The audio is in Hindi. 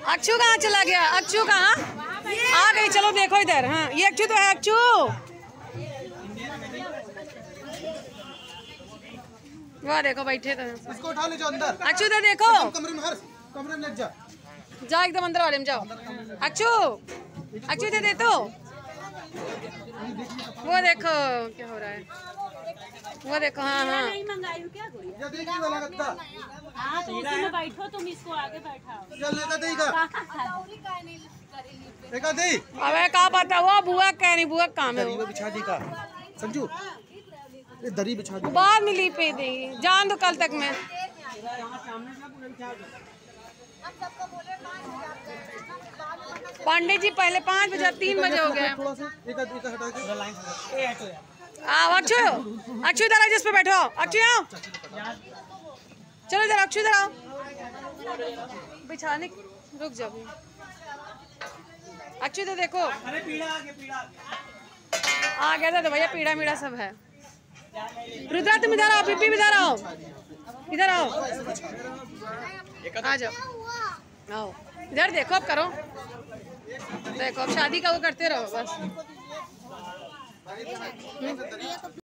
अक्षु कहाँ चला गया? अक्षु कहाँ आ गई? चलो देखो इधर। हाँ ये अक्षु तो है। अक्षु वह देखो बैठे थे। इसको उठा ले जाओ अंदर। अक्षु इधर देखो। कमरे में हर कमरे में ले जा। जाओ एकदम अंदर वाले में जाओ। अक्षु अक्षु इधर दे तो। वो देखो क्या हो रहा है। वो देखो। हाँ हाँ नहीं मंगाई क्या कोई? ये देखिए वाला गद्दा। हाँ तो उसी में बैठो, तुम इसको आगे बैठाओ। चल लेका देगा। लेका दे। अबे का पता हुआ बुआ कह नहीं, बुआ काम है। दरी बिछा दी का संजू, ये दरी बिछा दी। बाद में ली पे देगी, जान दो कल तक में। पांडे जी पहले 5 बजे 3 बजे हो गए। आओ अक्षु, अक्षु इधर आओ, जिस पे बैठो। अक्षु आओ, चलो इधर। अक्षु इधर आओ। बिछाने रुक जाओ। अक्षु इधर देखो। आ गया था तो भैया पीड़ा मीड़ा सब है। रुद्रा तुम इधर आओ, पिप्पी इधर आओ, इधर आओ, आ जाओ, आओ इधर देखो। अब करो, देखो अब शादी का वो करते रहो बस।